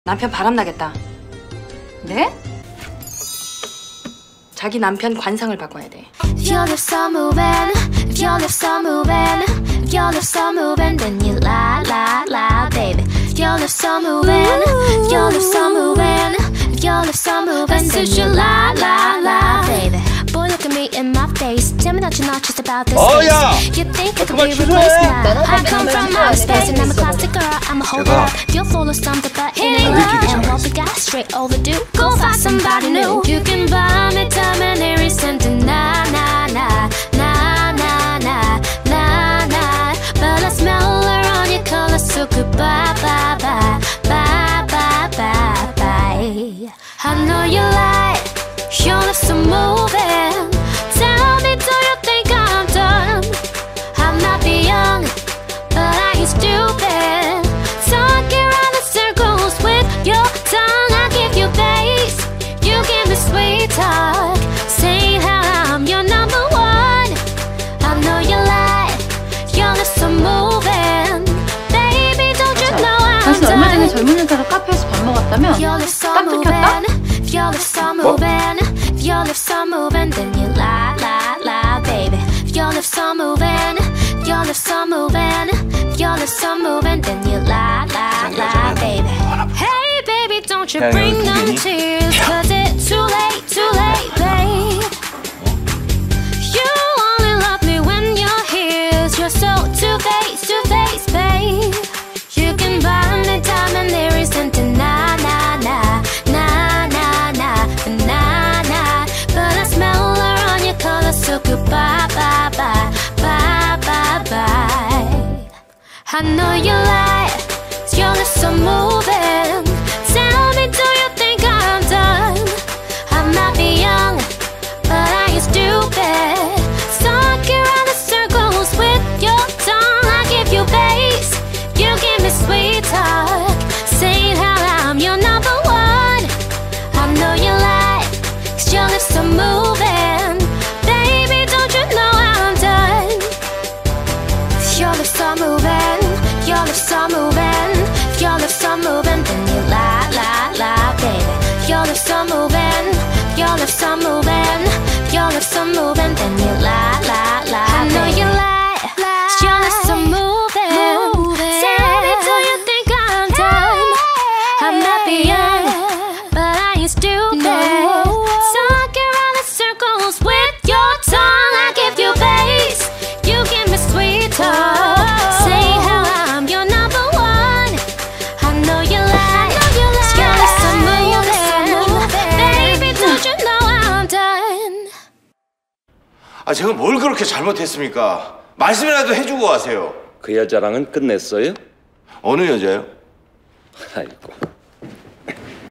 남편 바람나겠다. 네? 자기 남편 관상을 바꿔야 돼. If your lips are moving, if your lips are moving, if your lips are moving, then you lie, lie, lie, baby. If your lips are moving, if your lips are moving, if your lips are moving, then you lie, lie, lie, baby. Boy, look at me in my face. Tell me that you're not just about this face. You think I could be replaced now? I come from outer space and I'm a classic girl. I'm a hold up. You're full of something, but it ain't love. And what we got straight overdue. Go find somebody new. You can buy me time and there is something na na na na na na na na. But I smell her on your color, so goodbye, bye, bye, bye, bye, bye, bye. I know you like your lips are moving. Tell me, do you think I'm dumb? I might be young, but I ain't stupid. Talking around in circles with your tongue. I give you bass, you give me sweet talk. Saying how I'm your number one. I know you like your lips are moving. Baby, don't you know I'm 당신 얼마 전에 done? 젊은 여자랑 카페에서 밥 먹었다며? Your lips are 깜짝 켰다? moving. If your lips are moving, if your lips are moving, then you lie, lie, lie, baby. If your lips are moving, if your lips are moving, if your lips are moving, then you lie, lie, lie, baby. Hey, baby, don't you bring them tears, 'cause it's too late, babe. You only love me when you're here. You're so two-faced, babe. You can buy me time and there isn't a na na na na na na na na. But I smell her on your color, so goodbye, bye, bye, bye, bye, bye. I know you like your lips are moving. Tell me, do you think I'm done? I might be young, but I ain't stupid. Stuck around the circles with your tongue. I give you bass, you give me sweet talk. Saying how I'm your number one. I know you like, 'cause your lips are moving. Baby, don't you know I'm done? Your lips are moving, your lips are moving, your lips are moving, then you lie, lie, lie, baby. Your lips are moving, your lips are moving, your lips are moving, then you lie, lie, lie. I know you lie, your lips are moving. Tell me, do you think I'm done? I might be young, but I ain't stupid. Stuck around in circles with your tongue. I give you bass, you give me sweet talk. Say how I'm your number one. I know you like your lips are moving. Baby, don't you know I'm done? 아, 제가 뭘 그렇게 잘못했습니까? 말씀이라도 해주고 가세요. 그 여자랑은 끝냈어요? 어느 여자요? 아이고.